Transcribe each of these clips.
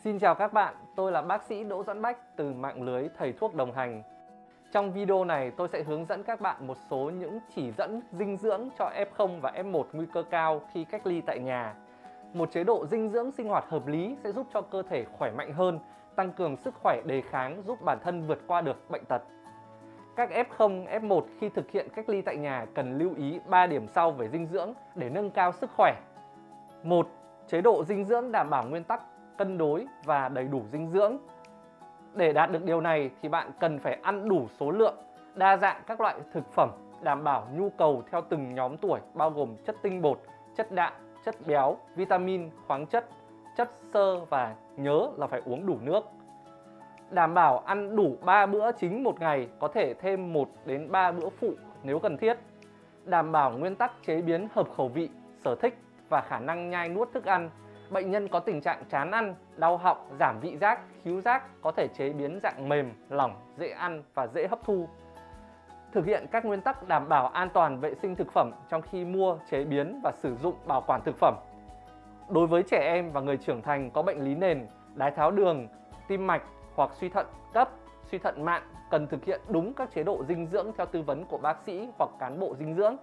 Xin chào các bạn, tôi là bác sĩ Đỗ Doãn Bách từ mạng lưới Thầy Thuốc Đồng Hành. Trong video này tôi sẽ hướng dẫn các bạn một số những chỉ dẫn dinh dưỡng cho F0 và F1 nguy cơ cao khi cách ly tại nhà. Một chế độ dinh dưỡng sinh hoạt hợp lý sẽ giúp cho cơ thể khỏe mạnh hơn, tăng cường sức khỏe đề kháng, giúp bản thân vượt qua được bệnh tật. Các F0, F1 khi thực hiện cách ly tại nhà cần lưu ý 3 điểm sau về dinh dưỡng để nâng cao sức khỏe. 1. Chế độ dinh dưỡng đảm bảo nguyên tắc cân đối và đầy đủ dinh dưỡng. Để đạt được điều này thì bạn cần phải ăn đủ số lượng, đa dạng các loại thực phẩm, đảm bảo nhu cầu theo từng nhóm tuổi bao gồm chất tinh bột, chất đạm, chất béo, vitamin, khoáng chất, chất xơ và nhớ là phải uống đủ nước. Đảm bảo ăn đủ 3 bữa chính một ngày, có thể thêm 1 đến 3 bữa phụ nếu cần thiết. Đảm bảo nguyên tắc chế biến hợp khẩu vị, sở thích và khả năng nhai nuốt thức ăn. Bệnh nhân có tình trạng chán ăn, đau họng, giảm vị giác, khứu giác có thể chế biến dạng mềm, lỏng, dễ ăn và dễ hấp thu. Thực hiện các nguyên tắc đảm bảo an toàn vệ sinh thực phẩm trong khi mua, chế biến và sử dụng bảo quản thực phẩm. Đối với trẻ em và người trưởng thành có bệnh lý nền, đái tháo đường, tim mạch hoặc suy thận cấp, suy thận mạng cần thực hiện đúng các chế độ dinh dưỡng theo tư vấn của bác sĩ hoặc cán bộ dinh dưỡng.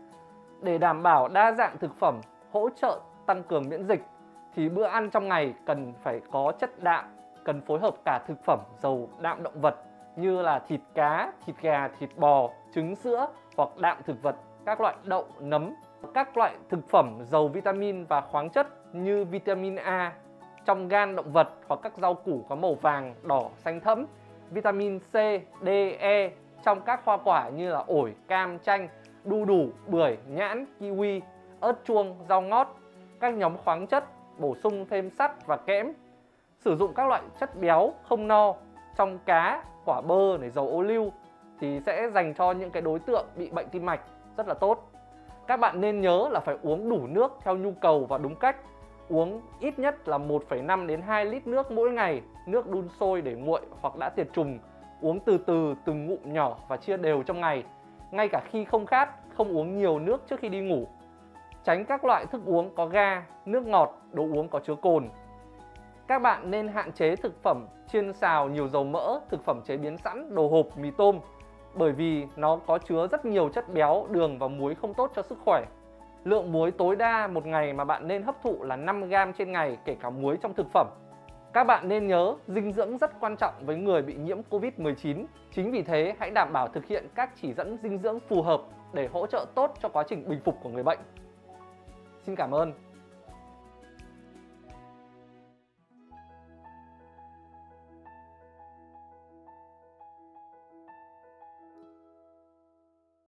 Để đảm bảo đa dạng thực phẩm, hỗ trợ tăng cường miễn dịch, thì bữa ăn trong ngày cần phải có chất đạm, cần phối hợp cả thực phẩm giàu đạm động vật như là thịt cá, thịt gà, thịt bò, trứng sữa hoặc đạm thực vật, các loại đậu, nấm, các loại thực phẩm giàu vitamin và khoáng chất như vitamin A trong gan động vật hoặc các rau củ có màu vàng, đỏ, xanh thẫm, vitamin C, D, E trong các hoa quả như là ổi, cam, chanh, đu đủ, bưởi, nhãn, kiwi, ớt chuông, rau ngót, các nhóm khoáng chất, bổ sung thêm sắt và kẽm. Sử dụng các loại chất béo không no trong cá, quả bơ, dầu ô liu thì sẽ dành cho những cái đối tượng bị bệnh tim mạch rất là tốt. Các bạn nên nhớ là phải uống đủ nước theo nhu cầu và đúng cách. Uống ít nhất là 1,5 đến 2 lít nước mỗi ngày, nước đun sôi để nguội hoặc đã tiệt trùng. Uống từ từ từng ngụm nhỏ và chia đều trong ngày. Ngay cả khi không khát, không uống nhiều nước trước khi đi ngủ. Tránh các loại thức uống có ga, nước ngọt, đồ uống có chứa cồn. Các bạn nên hạn chế thực phẩm chiên xào nhiều dầu mỡ, thực phẩm chế biến sẵn, đồ hộp, mì tôm, bởi vì nó có chứa rất nhiều chất béo, đường và muối không tốt cho sức khỏe. Lượng muối tối đa một ngày mà bạn nên hấp thụ là 5 g trên ngày, kể cả muối trong thực phẩm. Các bạn nên nhớ, dinh dưỡng rất quan trọng với người bị nhiễm Covid-19. Chính vì thế, hãy đảm bảo thực hiện các chỉ dẫn dinh dưỡng phù hợp để hỗ trợ tốt cho quá trình bình phục của người bệnh. Xin cảm ơn.